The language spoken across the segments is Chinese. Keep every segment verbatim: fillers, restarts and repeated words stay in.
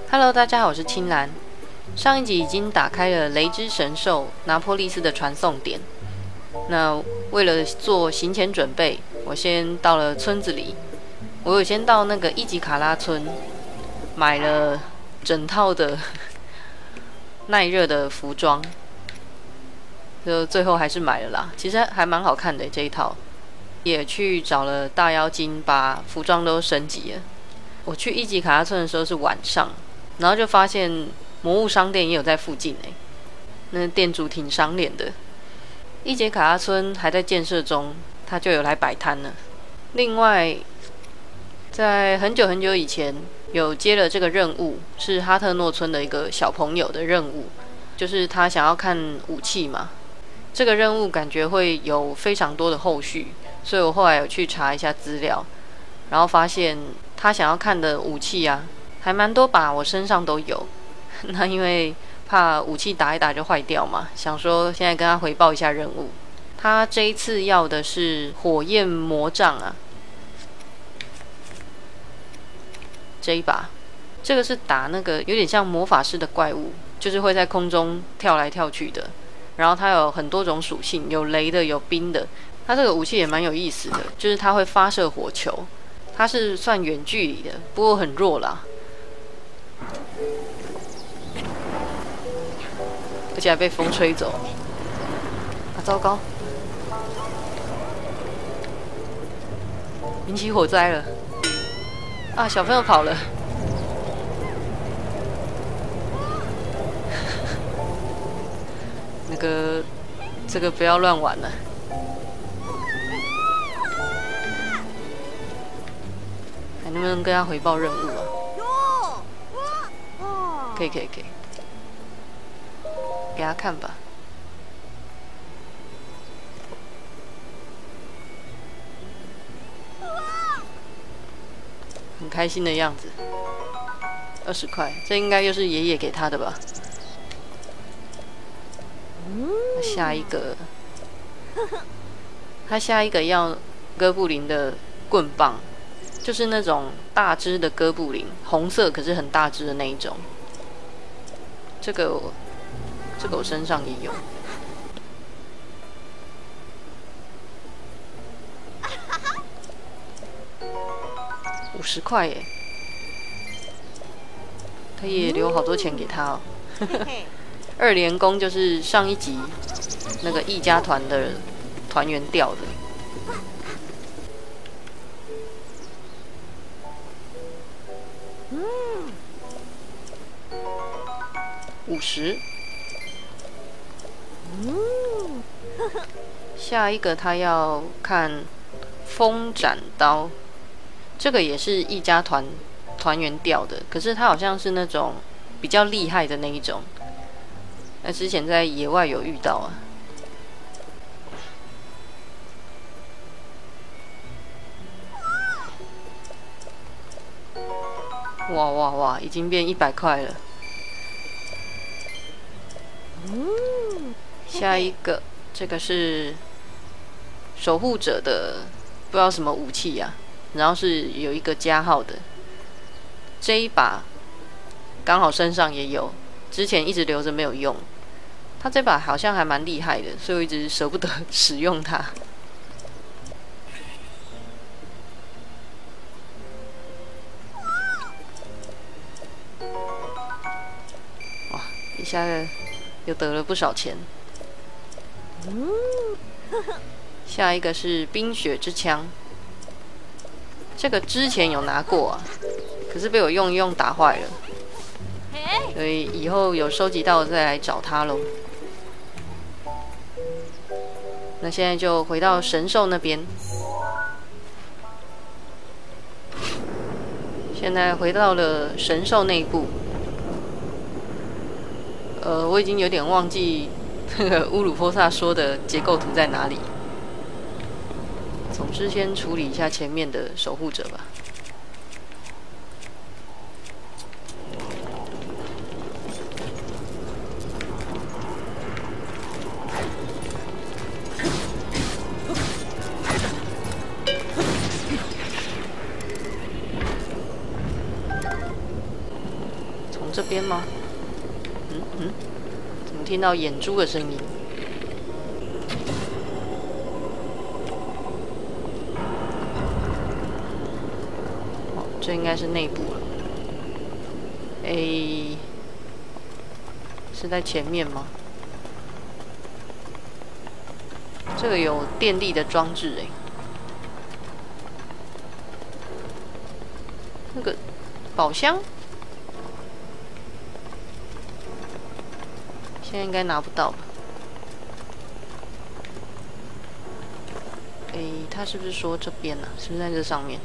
Hello， 大家好，我是青兰。上一集已经打开了雷之神兽拿破利斯的传送点。那为了做行前准备，我先到了村子里。我有先到那个伊吉卡拉村，买了整套的耐热的服装，就最后还是买了啦。其实还蛮好看的这一套，也去找了大妖精，把服装都升级了。我去伊吉卡拉村的时候是晚上。然后就发现魔物商店也有在附近哎，那店主挺赏脸的。伊杰卡拉村还在建设中，他就有来摆摊了。另外，在很久很久以前有接了这个任务，是哈特诺村的一个小朋友的任务，就是他想要看武器嘛。这个任务感觉会有非常多的后续，所以我后来有去查一下资料，然后发现他想要看的武器啊。还蛮多把我身上都有，那因为怕武器打一打就坏掉嘛，想说现在跟他回报一下任务。他这一次要的是火焰魔杖啊，这一把，这个是打那个有点像魔法师的怪物，就是会在空中跳来跳去的。然后它有很多种属性，有雷的，有冰的。它这个武器也蛮有意思的，就是它会发射火球，它是算远距离的，不过很弱啦。而且还被风吹走，啊，糟糕！引起火灾了！啊，小朋友跑了！那个，这个不要乱玩了。还能不能跟他回报任务啊？可以，可以，可以。给他看吧。很开心的样子。二十块，这应该又是爷爷给他的吧？下一个，他下一个要哥布林的棍棒，就是那种大只的哥布林，红色可是很大只的那一种。这个我。这个我身上也有，五十块耶！他也留好多钱给他哦。二连弓就是上一集那个义家团的团员掉的。五十。下一个他要看风斩刀，这个也是一家团团员掉的，可是他好像是那种比较厉害的那一种。那之前在野外有遇到啊。哇哇哇！已经变一百块了。下一个，这个是守护者的，不知道什么武器呀、啊，然后是有一个加号的。这一把刚好身上也有，之前一直留着没有用。他这把好像还蛮厉害的，所以我一直舍不得使用它。哇，一下又得了不少钱。下一个是冰雪之枪，这个之前有拿过啊，可是被我用一用打坏了，所以以后有收集到再来找他咯。那现在就回到神兽那边，现在回到了神兽内部。呃，我已经有点忘记那个乌鲁波萨说的结构图在哪里。总之，先处理一下前面的守护者吧。 这边吗？嗯嗯，怎么听到眼珠的声音？哦，这应该是内部了。诶，是在前面吗？这个有电力的装置诶。那个宝箱。 现在应该拿不到吧？诶，他是不是说这边呢、啊？是不是在这上面？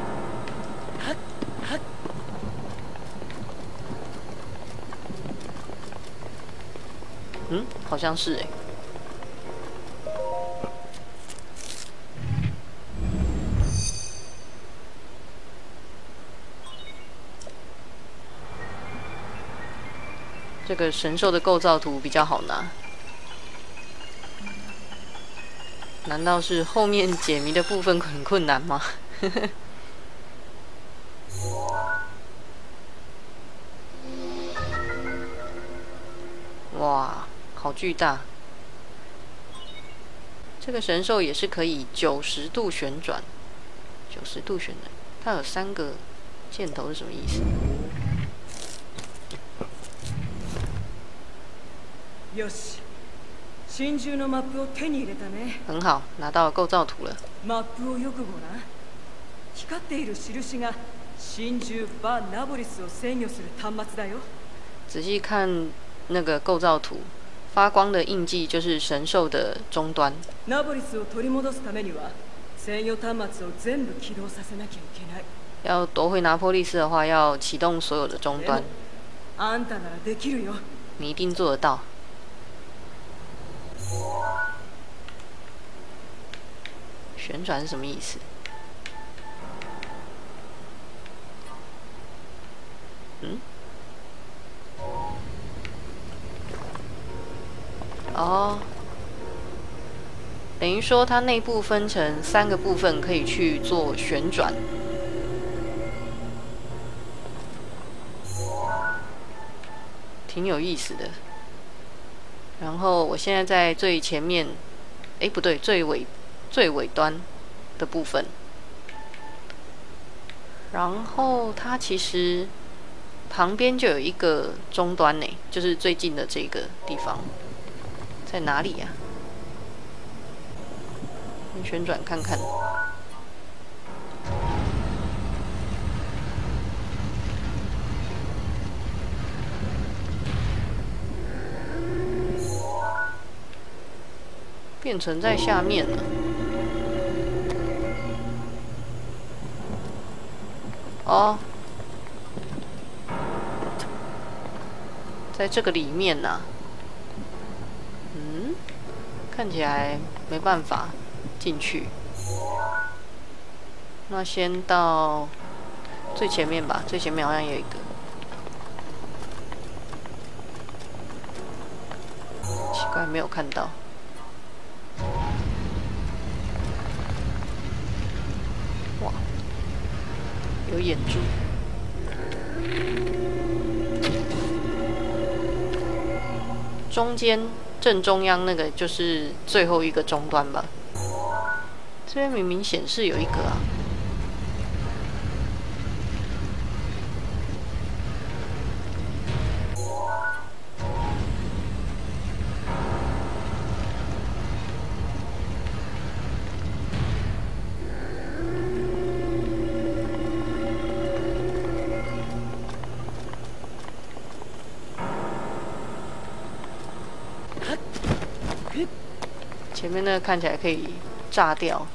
嗯，好像是诶。这个神兽的构造图比较好拿。 难道是后面解谜的部分很困难吗？哇，好巨大！这个神兽也是可以九十度旋转，九十度旋转，它有三个箭头是什么意思？ よし。 真珠のマップを手に入れたね。 很好，拿到构造图了。 マップをよくご覧。光っている印が真珠バ・ナボリスを制御する端末だよ。 仔细看那个构造图，发光的印记就是神兽的终端。 ナボリスを取り戻すためには制御端末を全部起動させなきゃいけない。 要夺回拿破利斯的话，要启动所有的终端。 あんたならできるよ。 你一定做得到。 旋转是什么意思？嗯？哦，等于说它内部分成三个部分，可以去做旋转。挺有意思的。然后我现在在最前面，哎，不对，最尾。 最尾端的部分，然后它其实旁边就有一个终端呢，就是最近的这个地方，在哪里呀、啊？旋转看看。变成在下面了。 哦，在这个里面呢、啊，嗯，看起来没办法进去。那先到最前面吧，最前面好像有一个，奇怪，没有看到。哇！ 有眼珠，中间正中央那个就是最后一个终端吧。这边明明显示有一个啊。前面那个看起来可以炸掉。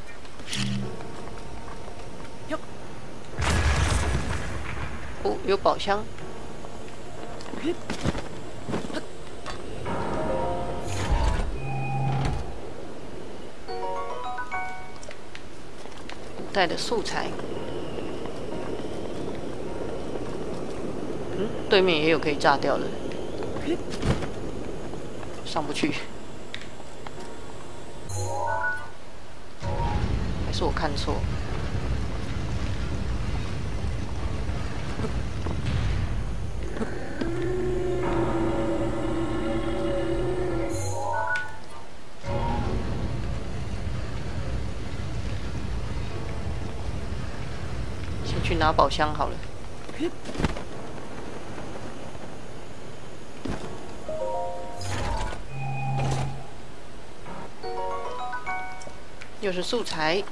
哦，有宝箱。古代的素材。嗯，对面也有可以炸掉的。上不去。 还是我看错？ 去拿宝箱好了。又是素材。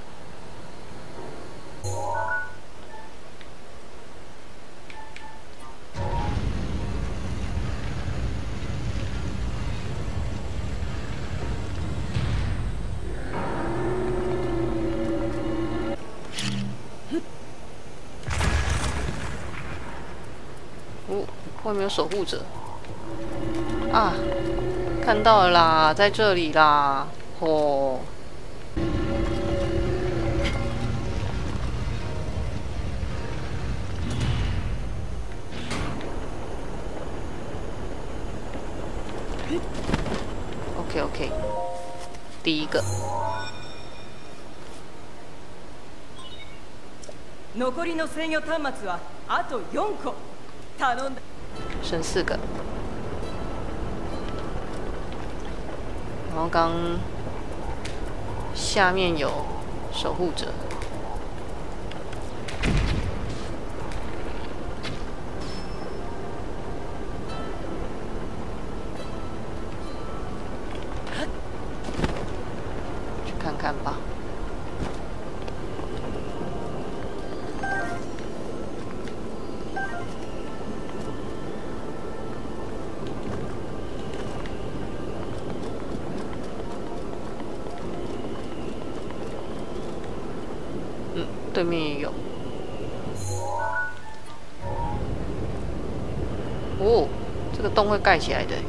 哦，外面有守护者啊！看到了啦，在这里啦！哦。OK OK， 第一个。 残りの制御端末はあと四個。頼んだ。 剩四个。然后刚下面有守护者。看看吧。嗯，对面也有。哦，这个洞会盖起来的。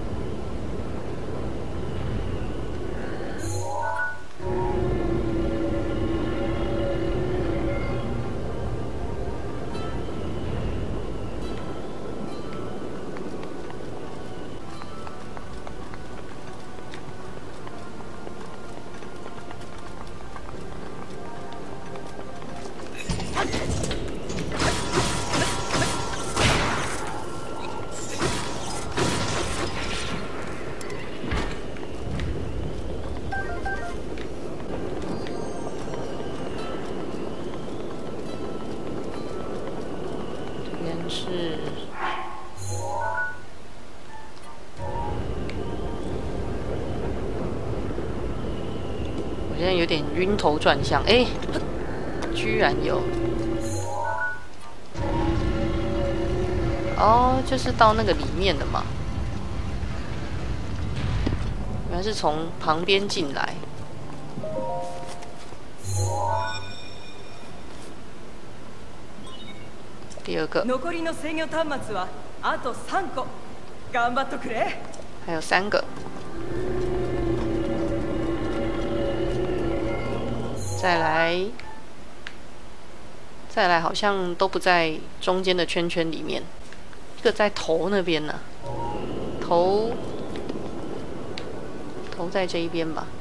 是，我现在有点晕头转向，哎、欸，居然有，哦，就是到那个里面的嘛，原来是从旁边进来。第二个， 残りの制御端末はあと三個。頑張っとくれ。 还有三个。再来，再来，好像都不在中间的圈圈里面，一个在头那边呢、啊，头头在这一边吧。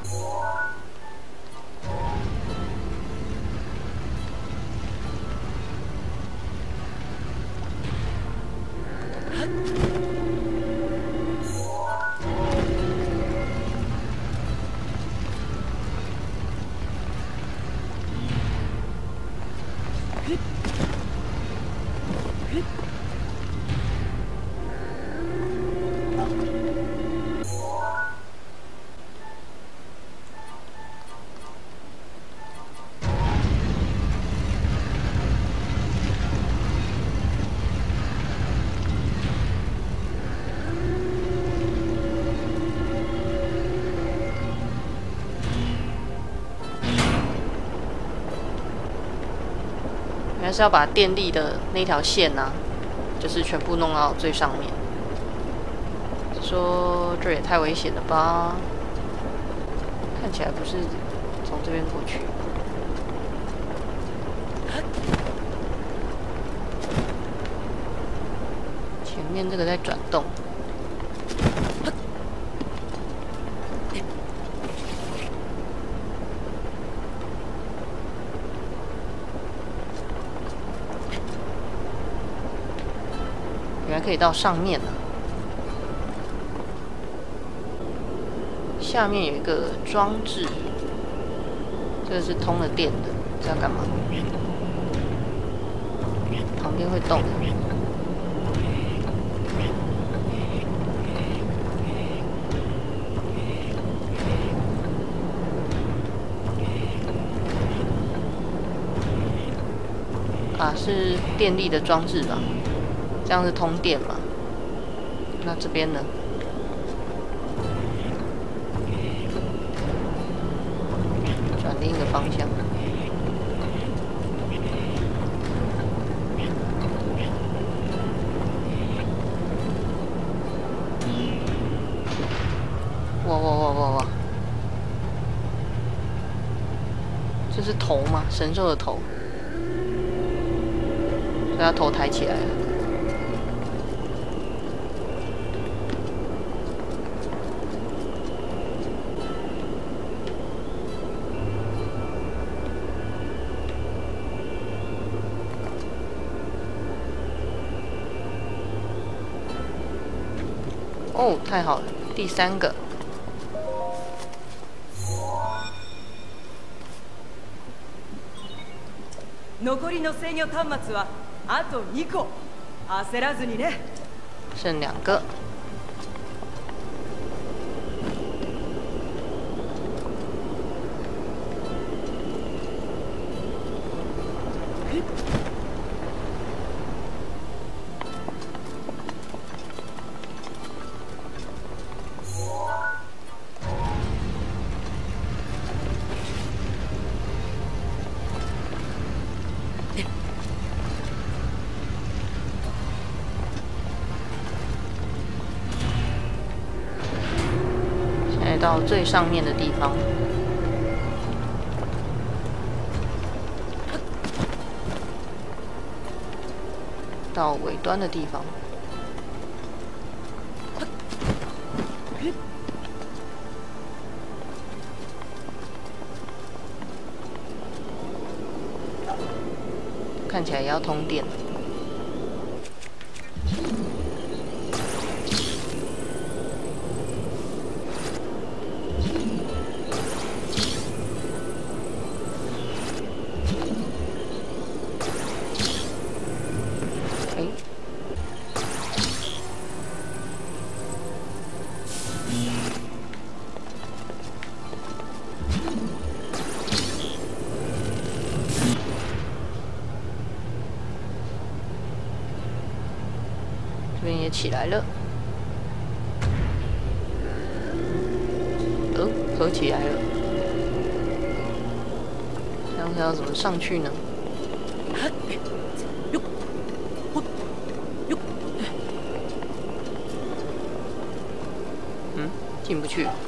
还是要把电力的那条线呢、啊，就是全部弄到最上面。说这也太危险了吧？看起来不是从这边过去。前面这个在转动。原来可以到上面了。下面有一个装置，这个是通了电的，这要干嘛？ 边会动。啊，是电力的装置吧？这样是通电嘛？那这边呢？转另一个方向。哇哇哇哇哇！这是头吗？神兽的头。所以他头抬起来了。哦，太好了，第三个。 残りの制御端末はあとにこ。焦らずにね。 剩两个。到最上面的地方，到尾端的地方，看起来也要通电。这边也起来了，呃，合起来了。这样是要怎么上去呢？嗯，进不去。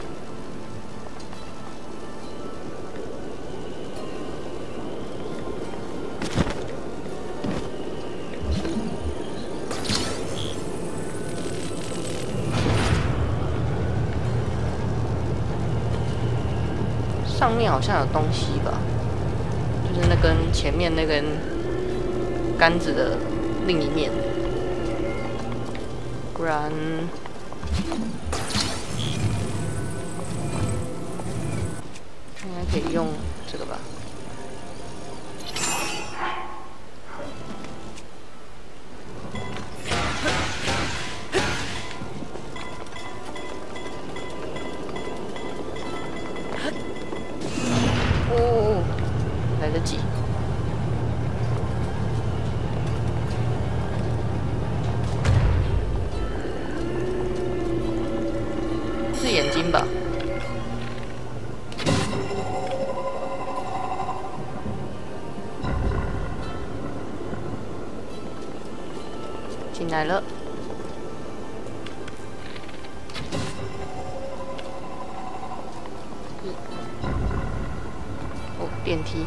上面好像有东西吧，就是那根前面那根杆子的另一面，不然应该可以用这个吧。哦，来得及。是眼睛吧？进来了。哦，电梯。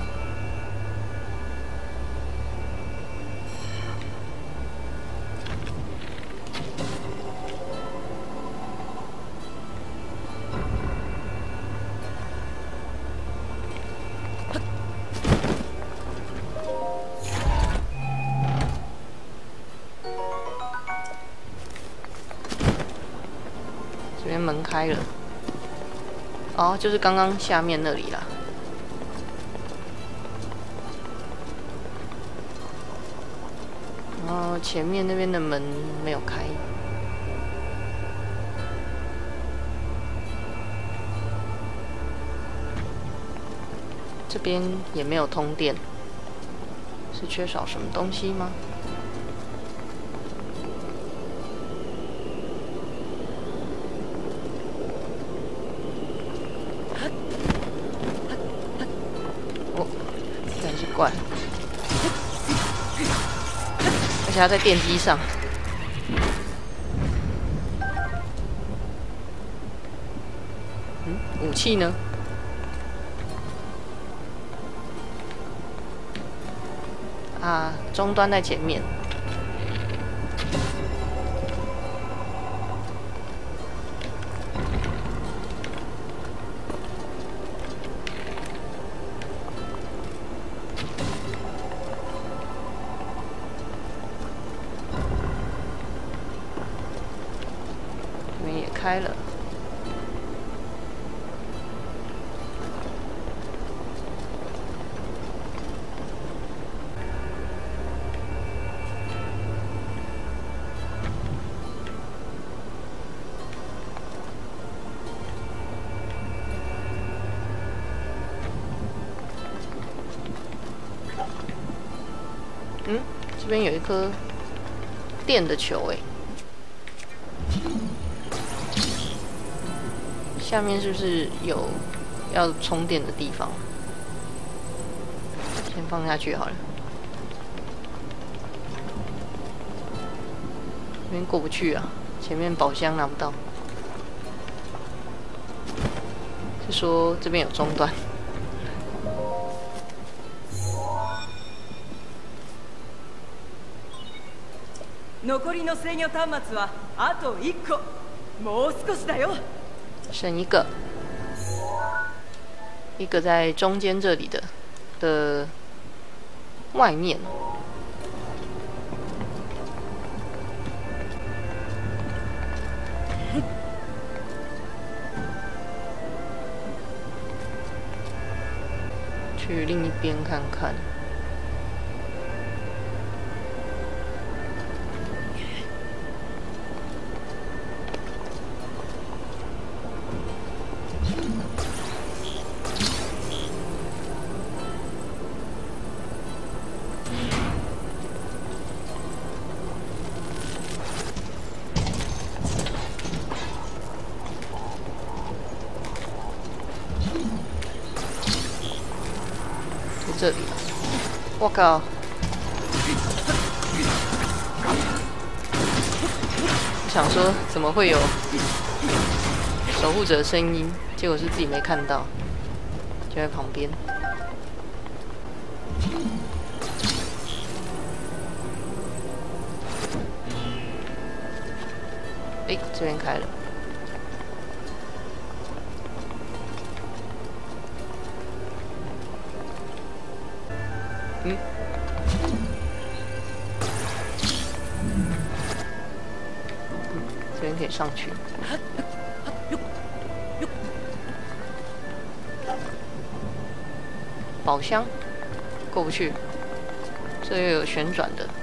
这边门开了，哦，就是刚刚下面那里啦。 后前面那边的门没有开。这边也没有通电，是缺少什么东西吗？哦，竟然是怪，而且它在电梯上。嗯，武器呢？啊，终端在前面。这边也开了。嗯，这边有一颗电的球，哎，下面是不是有要充电的地方？先放下去好了。这边过不去啊，前面宝箱拿不到。是说这边有终端。 残りの制御端末はあと一個。もう少しだよ。 剩一个，一个在中间这里的的外面。去另一边看看。这里，我靠！想说怎么会有守护者的声音，结果是自己没看到，就在旁边。哎，这边开了。嗯，这边可以上去。宝箱过不去，这又有旋转的。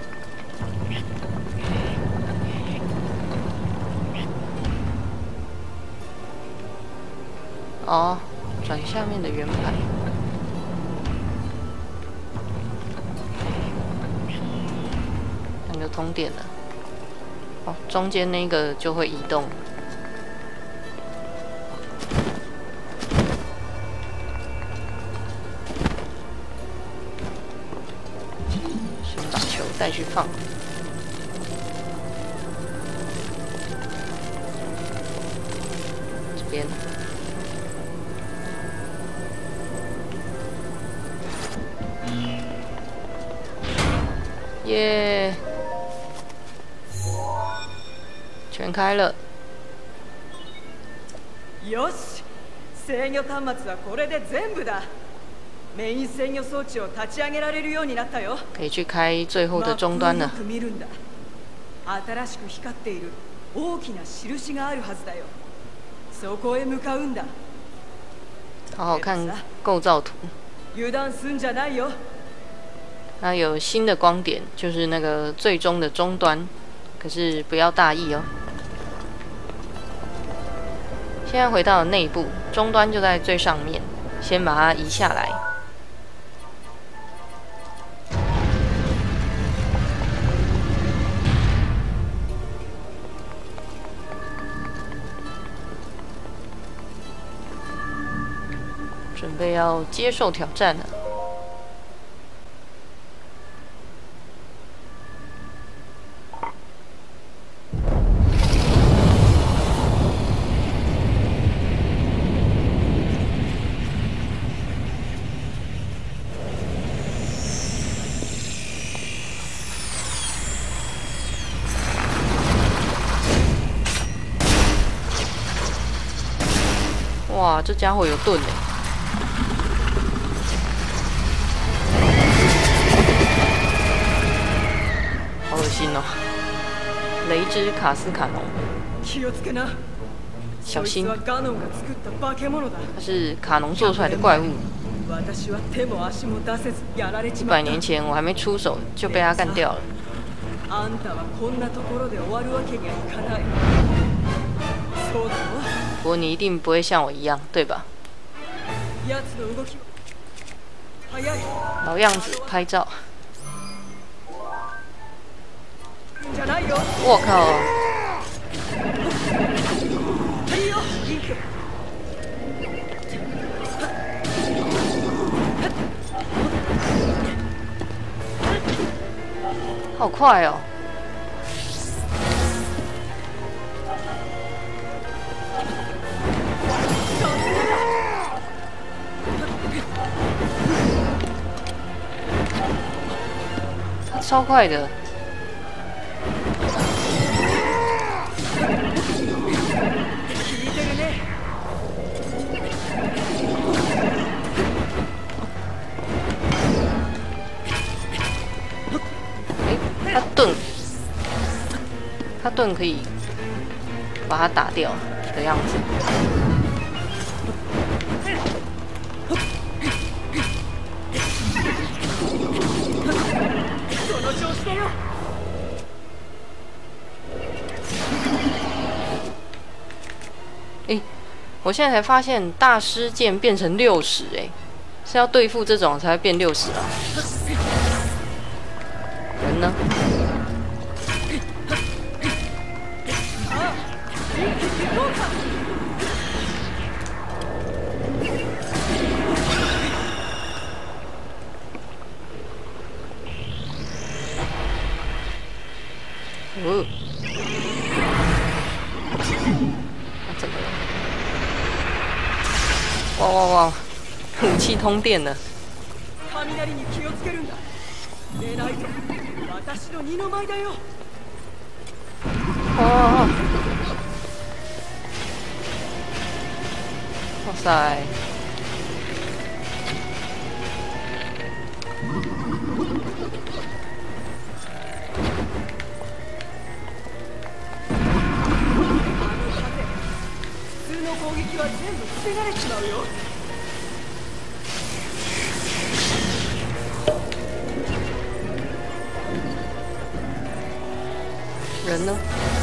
哦，转下面的圆盘。就通电了，哦，中间那个就会移动。先把球带去放。这边。耶！全开了。 よし、制御端末はこれで全部だ。メイン制御装置を立ち上げられるようになったよ。 可以去开最後的終端了。 よく見るんだ。新しく光っている大きな印があるはずだよ。そこへ向かうんだ。 好好看构造图。 油断すんじゃないよ。 那有新的光点，就是那个最终的终端，可是不要大意哦。现在回到了内部，终端就在最上面，先把它移下来。准备要接受挑战了。哇，这家伙有盾哎！好恶心哦！雷之卡斯卡农，小心，它是卡农做出来的怪物。一百年前我还没出手就被他干掉了。不过你一定不会像我一样，对吧？老样子，拍照。我靠！好快哦！他超快的。他盾，他盾可以把它打掉的样子。诶，我现在才发现大师剑变成六十，哎，是要对付这种才会变六十啊。人呢？哦，那怎么了？哇哇哇！武器通电了。哦！哇塞！人呢？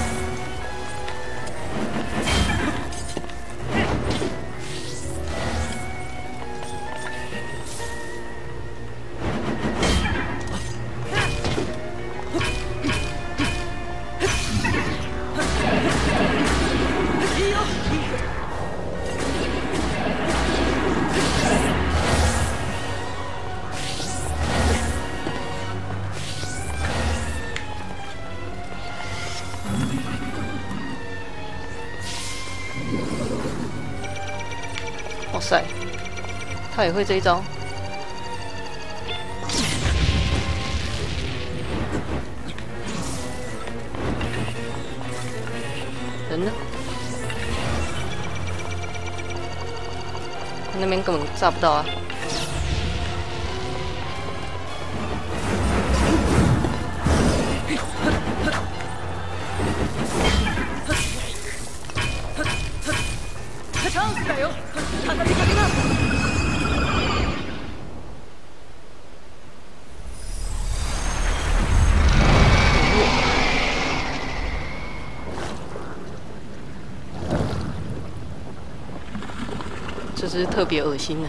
哇塞，他也会这一招。人呢？那边根本炸不到啊！チャンスだよ。畳みかけな。 这只特别恶心的。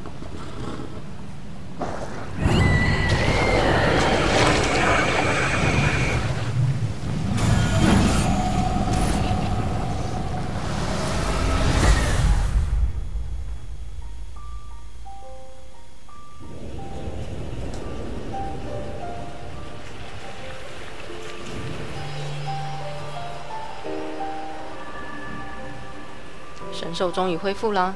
神兽终于恢复啦！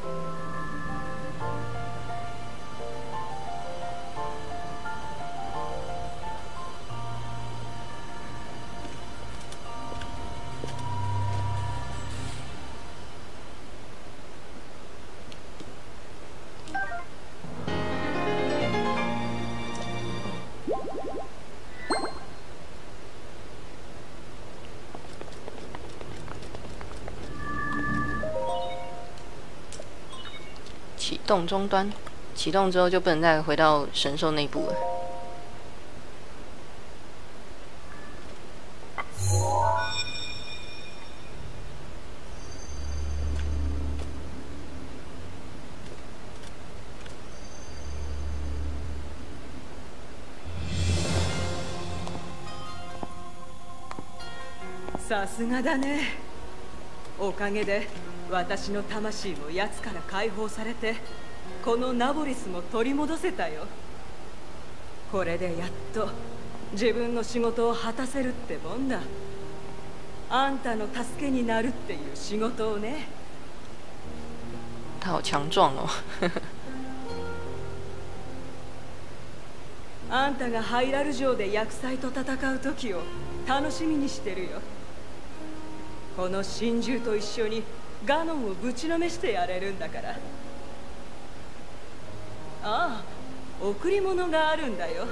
启动终端，启动之后就不能再回到神兽内部了。 さすがだね。おかげで私の魂も奴から解放されて、このナボリスも取り戻せたよ。これでやっと自分の仕事を果たせるってもんだ。あんたの助けになるっていう仕事をね。 他好强壮哦。 あんたがハイラル城で厄災と戦う時を楽しみにしてるよ。この神獣と一緒にガノンをぶちのめしてやれるんだから。ああ、贈り物があるんだよ。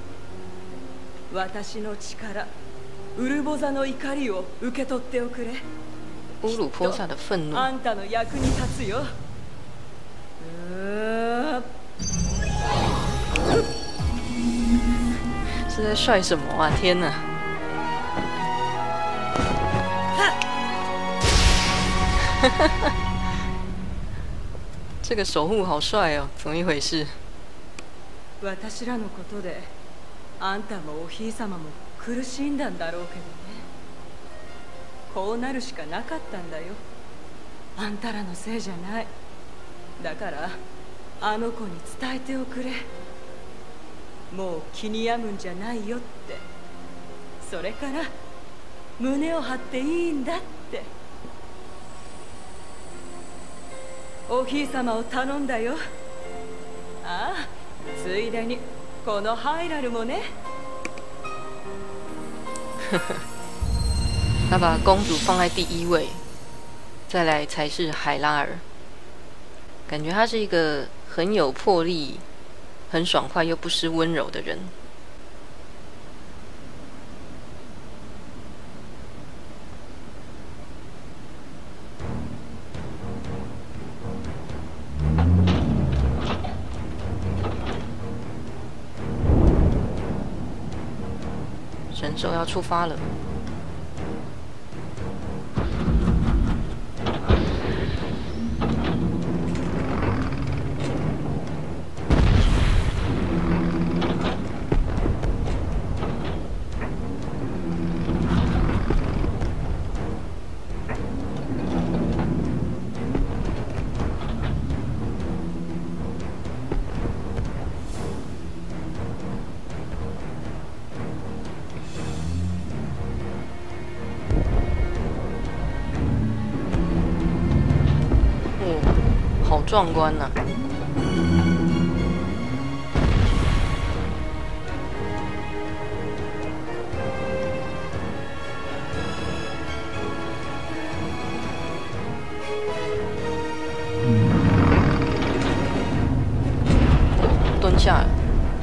私の力、ウルボザの怒りを受け取っておくれ。 乌鲁波萨的愤怒。 あんたの役に立つよ。うー是在帅什么啊？天哪！这个守护好帅哦，怎么一回事？ 私らのことで、あんたもおひいさまも苦しんだんだろうけどね。こうなるしかなかったんだよ。あんたらのせいじゃない。だからあの子に伝えておくれ。もう気に病むんじゃないよって。それから胸を張っていいんだって。おひいさまを頼んだよ。ああ、ついでにこのハイラルもね。 他把公主放在第一位，再来才是海拉尔。感觉他是一个很有魄力、很爽快又不失温柔的人。神兽要出发了。好壮观呐、啊！蹲下了。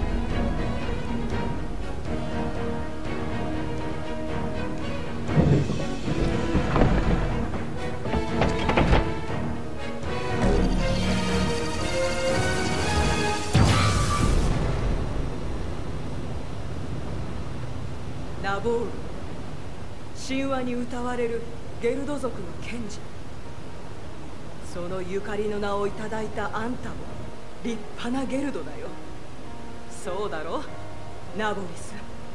ナボール、神話に歌われるゲルド族の賢治。 そのゆかりの名をいただいたあんたも立派なゲルドだよ。そうだろ、ナボリス。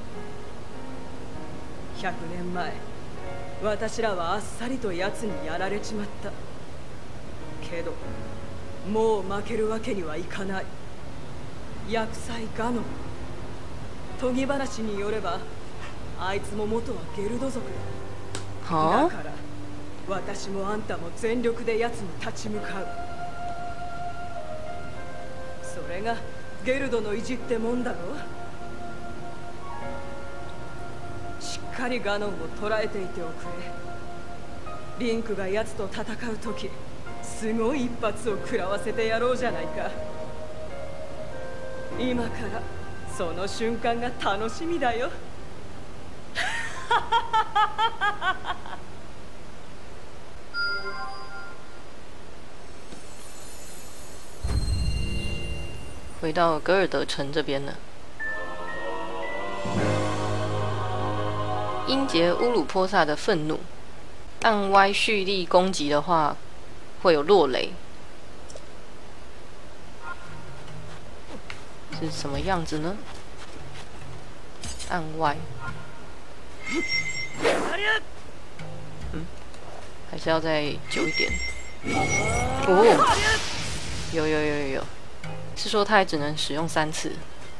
ひゃくねんまえ、私らはあっさりと奴にやられちまった。けどもう負けるわけにはいかない。厄災ガノン、研ぎ話によればあいつも元はゲルド族だ。 はあ、 だから私もあんたも全力で奴に立ち向かう。それがゲルドの意地ってもんだろ。しっかりガノンを捕らえていておくれ。リンクが奴と戦う時、すごい一発を食らわせてやろうじゃないか。今からその瞬間が楽しみだよ。 回到格尔德城这边了。英杰乌鲁波萨的愤怒，按 Y 蓄力攻击的话，会有落雷。是什么样子呢？按 Y。嗯，还是要再久一点。哦，有有有有有。是说他也只能使用三次。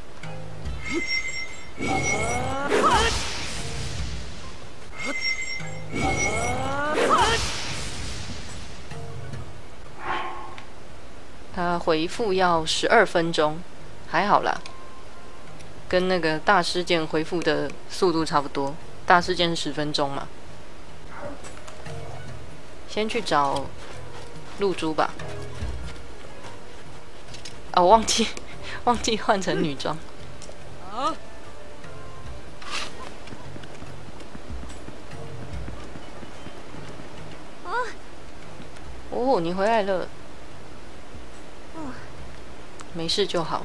他回复要十二分钟，还好啦，跟那个大师剑回复的速度差不多。大师剑是十分钟嘛。先去找露珠吧。哦，我忘记忘记换成女装。哦，你回来了。没事就好。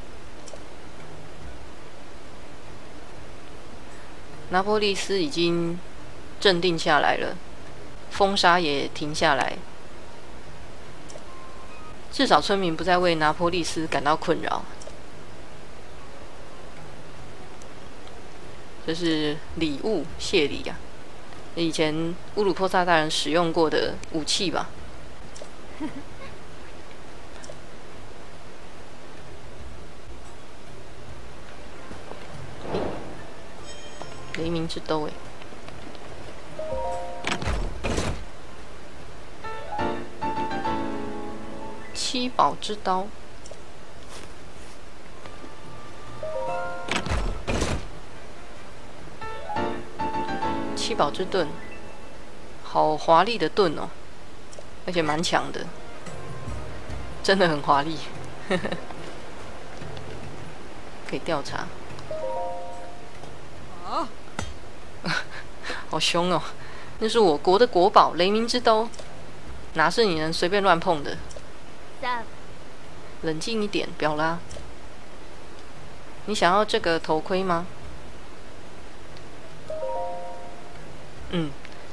拿波利斯已经镇定下来了，风沙也停下来。至少村民不再为拿波利斯感到困扰。这是礼物，谢礼啊！以前乌鲁波萨大人使用过的武器吧？雷鸣之兜，哎。七宝之刀，七宝之盾，好华丽的盾哦，而且蛮强的，真的很华丽。可以调查。啊，好凶哦！那是我国的国宝——雷鸣之兜，哪是你能随便乱碰的？冷静一点，表拉。你想要这个头盔吗？嗯，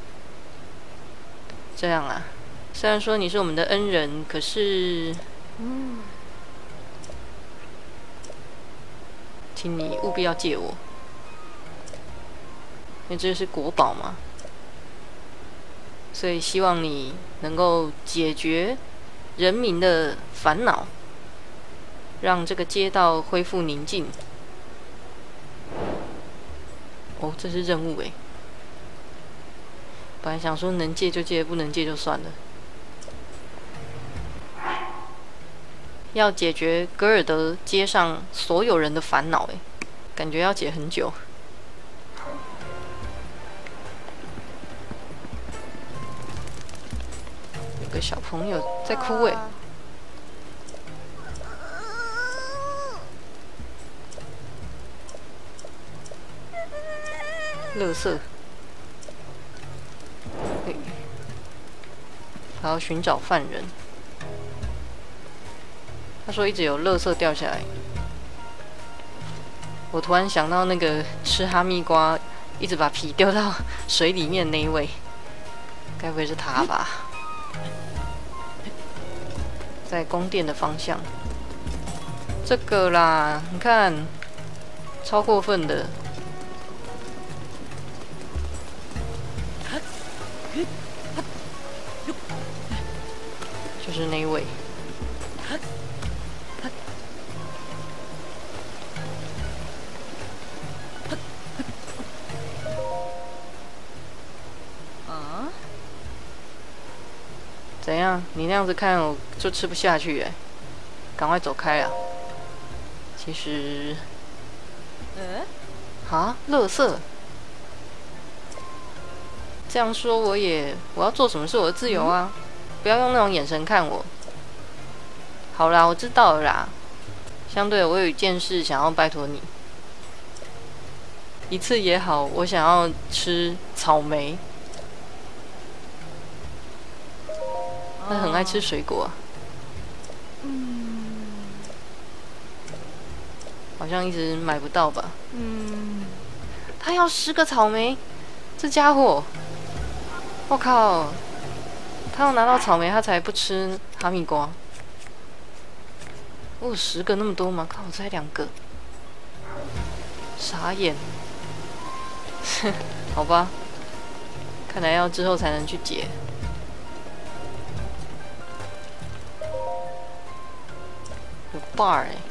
这样啊。虽然说你是我们的恩人，可是，嗯，请你务必要借我，因为这是国宝嘛。所以希望你能够解决人民的烦恼，让这个街道恢复宁静。哦，这是任务诶。本来想说能借就借，不能借就算了。要解决格尔德街上所有人的烦恼诶，感觉要解很久。有个小朋友在哭诶。垃圾，还要寻找犯人。他说一直有垃圾掉下来。我突然想到那个吃哈密瓜一直把皮丢到水里面那一位，该不会是他吧？ 在宫殿的方向。这个啦，你看，超过分的。就是那一位。 啊？ 怎样？你那样子看我就吃不下去哎，赶快走开啊！其实， 呃？ 啊，垃圾。这样说我也，我要做什么是我的自由啊！嗯、不要用那种眼神看我。好啦，我知道了啦。相对，我有一件事想要拜托你，一次也好，我想要吃草莓。他很爱吃水果啊。 嗯。 好像一直买不到吧？ 嗯。 他要十个草莓，这家伙，我靠！他要拿到草莓，他才不吃哈密瓜。我有十个那么多吗？靠，我才两个，傻眼。好吧，看来要之后才能去解。有 bar 哎、欸。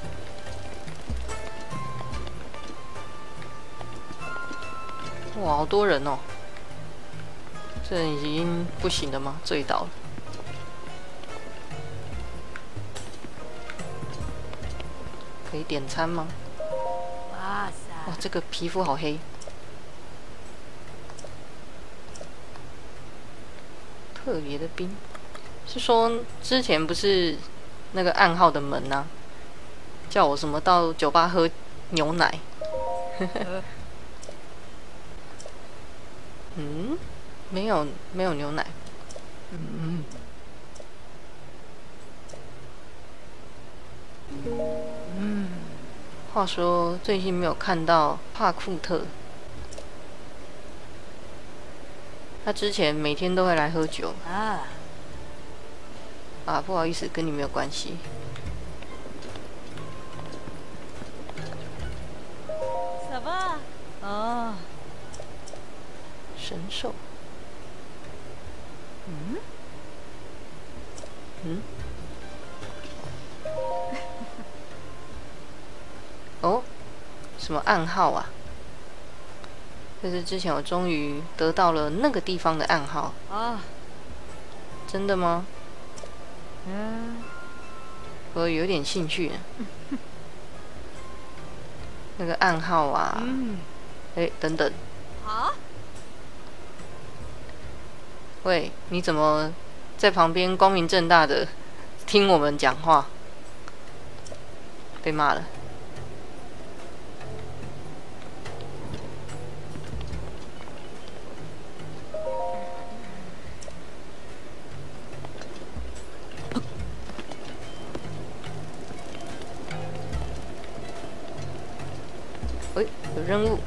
哇，好多人哦！这人已经不行了吗？醉倒了。可以点餐吗？哇塞！哇，这个皮肤好黑。特别的冰，是说之前不是那个暗号的门啊，叫我什么到酒吧喝牛奶？嗯，没有没有牛奶。嗯。嗯。话说最近没有看到帕库特，他之前每天都会来喝酒。啊。啊，不好意思，跟你没有关系。 什么？哦。 神兽。嗯？嗯？哦，什么暗号啊？就是之前我终于得到了那个地方的暗号。啊。真的吗？嗯。我有点兴趣。那个暗号啊。嗯。哎，等等。啊？喂，你怎么在旁边光明正大的听我们讲话？被骂了。喂，有任务。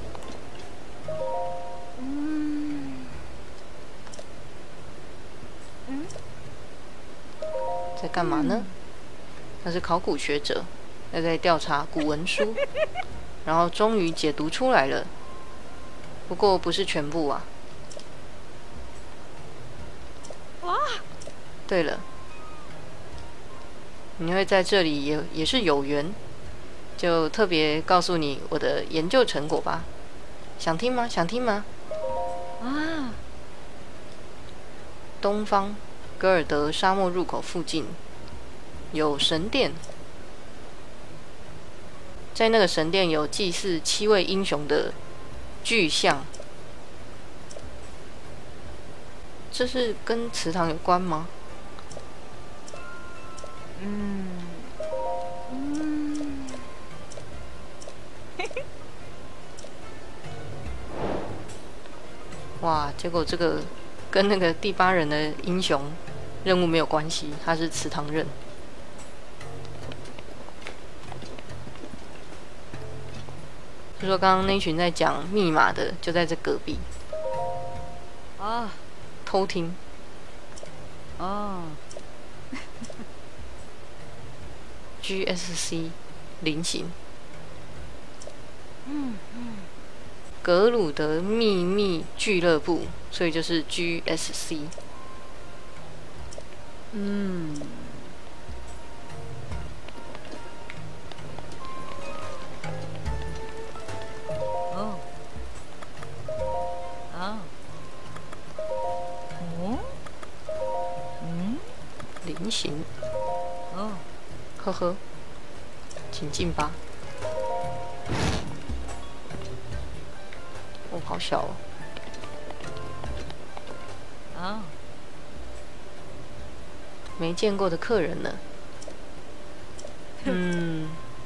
在干嘛呢？他是考古学者，他在调查古文书，然后终于解读出来了。不过不是全部啊。哇！对了，你会在这里也也是有缘，就特别告诉你我的研究成果吧。想听吗？想听吗？啊！东方。格尔德沙漠入口附近有神殿，在那个神殿有祭祀七位英雄的巨像，这是跟祠堂有关吗？嗯嗯，哇！结果这个跟那个第八人的英雄任务没有关系，他是祠堂任。就说刚刚那群在讲密码的，就在这隔壁。啊，偷听。哦。 G S C 菱形。 嗯嗯。 格鲁德秘密俱乐部，所以就是 G S C。 嗯。哦。啊。哦。嗯。 菱形。 哦。 呵呵，请进吧。哦，好小哦。 啊。 没见过的客人呢。嗯。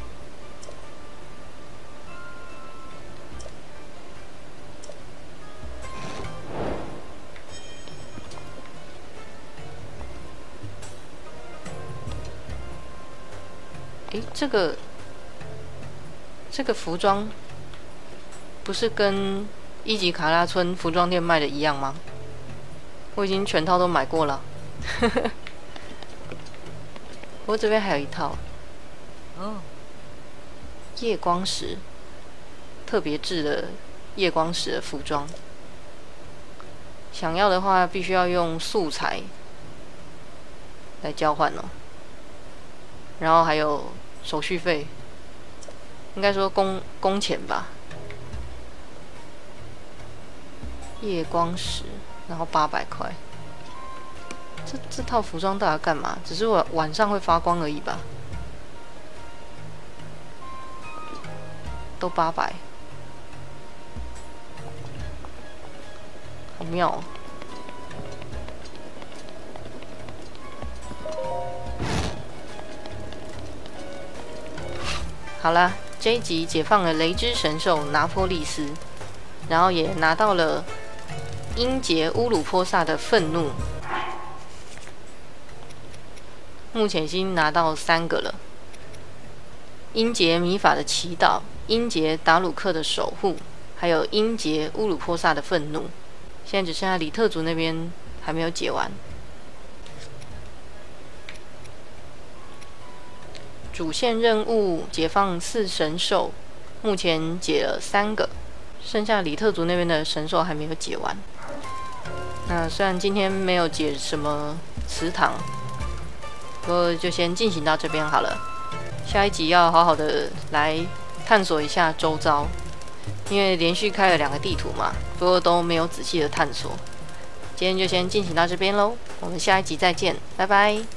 诶，这个这个服装不是跟伊吉卡拉村服装店卖的一样吗？我已经全套都买过了。不过这边还有一套。 哦。 夜光石，特别制的夜光石的服装。想要的话，必须要用素材来交换哦。然后还有手续费，应该说工工钱吧。夜光石，然后八百块。这这套服装到底要干嘛？只是晚晚上会发光而已吧。都八百，好妙哦。好啦，这一集解放了雷之神兽拿坡利斯，然后也拿到了英杰乌鲁波萨的愤怒，目前已经拿到三个了。英杰米法的祈祷，英杰达鲁克的守护，还有英杰乌鲁波萨的愤怒。现在只剩下里特族那边还没有解完。主线任务解放四神兽，目前解了三个，剩下里特族那边的神兽还没有解完。那虽然今天没有解什么祠堂，不过就先进行到这边好了。下一集要好好的来探索一下周遭，因为连续开了两个地图嘛，不过都没有仔细的探索。今天就先进行到这边喽，我们下一集再见，拜拜。